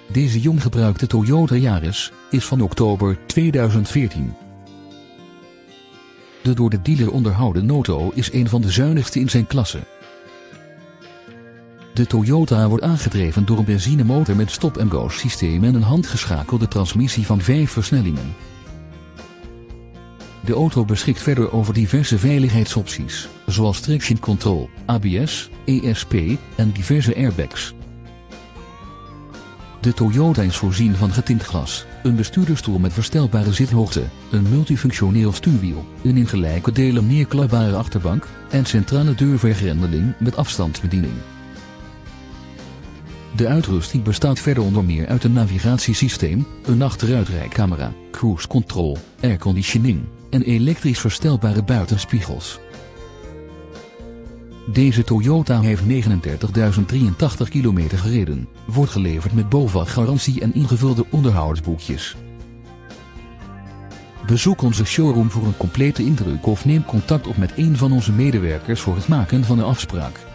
Deze jong gebruikte Toyota Yaris is van oktober 2014. De door de dealer onderhouden auto is een van de zuinigste in zijn klasse. De Toyota wordt aangedreven door een benzinemotor met stop-and-go systeem en een handgeschakelde transmissie van 5 versnellingen. De auto beschikt verder over diverse veiligheidsopties, zoals traction control, ABS, ESP en diverse airbags. De Toyota is voorzien van getint glas, een bestuurdersstoel met verstelbare zithoogte, een multifunctioneel stuurwiel, een in gelijke delen neerklapbare achterbank en centrale deurvergrendeling met afstandsbediening. De uitrusting bestaat verder onder meer uit een navigatiesysteem, een achteruitrijcamera, cruise control, airconditioning en elektrisch verstelbare buitenspiegels. Deze Toyota heeft 39.083 kilometer gereden, wordt geleverd met BOVAG-garantie en ingevulde onderhoudsboekjes. Bezoek onze showroom voor een complete indruk of neem contact op met een van onze medewerkers voor het maken van een afspraak.